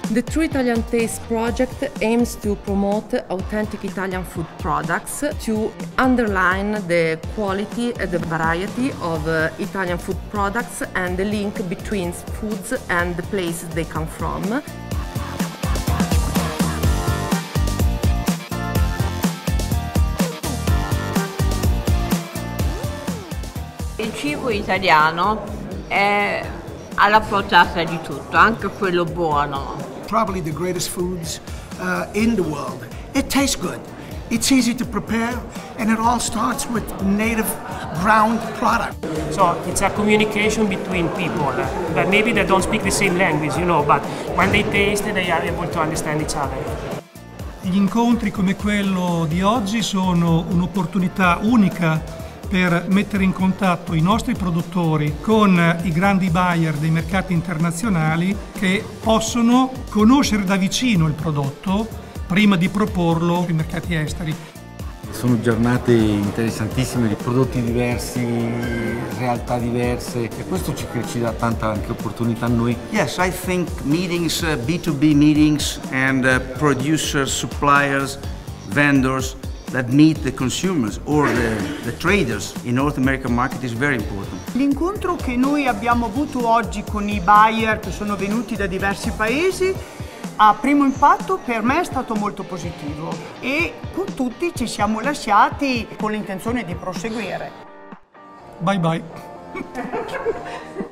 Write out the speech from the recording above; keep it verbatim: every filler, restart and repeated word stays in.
The True Italian Taste project aims to promote authentic Italian food products, to underline the quality and the variety of uh, Italian food products and the link between foods and the places they come from. Il cibo italiano è alla portata di tutto, anche quello buono. Probably the greatest foods uh, in the world. It tastes good, it's easy to prepare, and it all starts with native ground product. So it's a communication between people that maybe they don't speak the same language, you know, but when they taste they are able to understand each other. Gli incontri come quello di oggi sono un'opportunità unica per mettere in contatto i nostri produttori con i grandi buyer dei mercati internazionali che possono conoscere da vicino il prodotto prima di proporlo sui mercati esteri. Sono giornate interessantissime di prodotti diversi, realtà diverse e questo ci, ci dà tanta anche opportunità a noi. Yes, I think meetings, uh, B two B meetings and uh, producers, suppliers, vendors that meet the consumers or the, the traders in North American market is very important. L'incontro che noi abbiamo avuto oggi con i buyer che sono venuti da diversi paesi a primo impatto per me è stato molto positivo e con tutti ci siamo lasciati con l'intenzione di proseguire. Bye bye.